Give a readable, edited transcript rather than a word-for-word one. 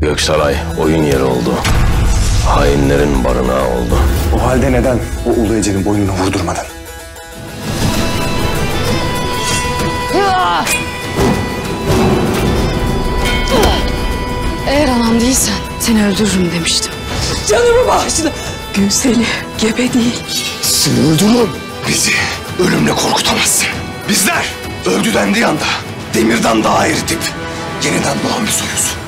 Göksaray oyun yeri oldu. Hainlerin barınağı oldu. O halde neden o Ulu Ece'nin boynunu vurdurmadın? Eğer anam değilsen seni öldürürüm demiştim. Canımı bağışla. Gülseli gebe değil. Seni öldürürüm. Bizi ölümle korkutamazsın. Bizler öldü dendiği anda demirden daha eritip yeniden doğan bir soyuz.